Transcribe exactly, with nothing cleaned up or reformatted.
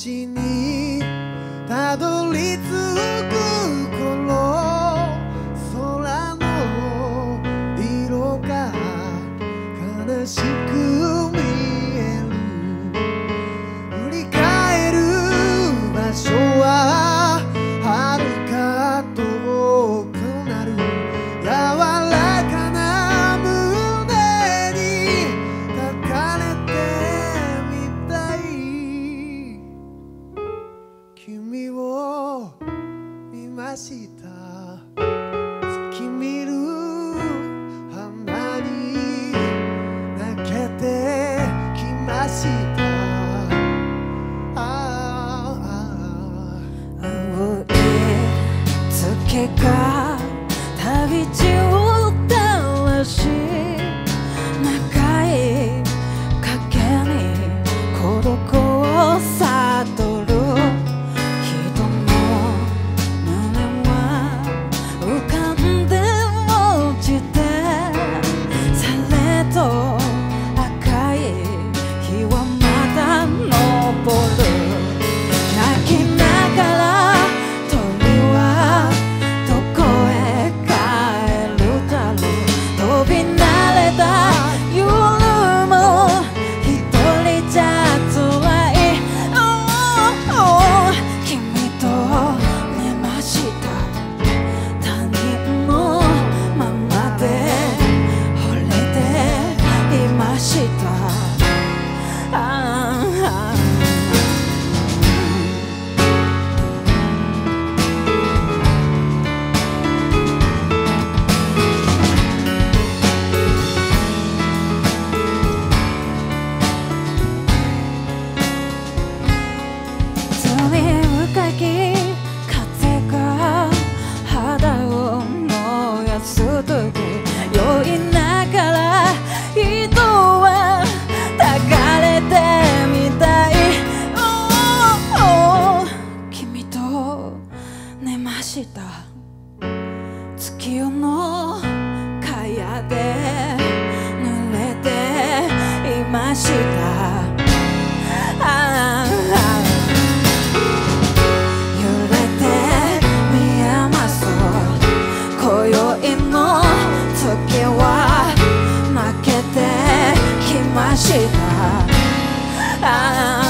ちにたどり着く頃、空の色が悲しく見える。振り返る場所は遥か遠くなる。柔らかな胸に抱かれてみたい。君を見ました。月見る花に泣けてきました。 青い月が旅路を照らし、長い影に孤独を悟る。人の胸は浮かんで落ちて、されど赤い日はまだ昇る。泣きながら鳥はどこへ帰るだろう。飛び慣れた夜も一人じゃ辛い。Oh, oh, 君と寝ました。他人のままで惚れていました。ああ深き風が肌を燃やす時、酔いながら人は抱かれてみたい。Oh, oh, 君と寝ました。月夜の茅で濡れていました。ああ今宵の月は負けてきました。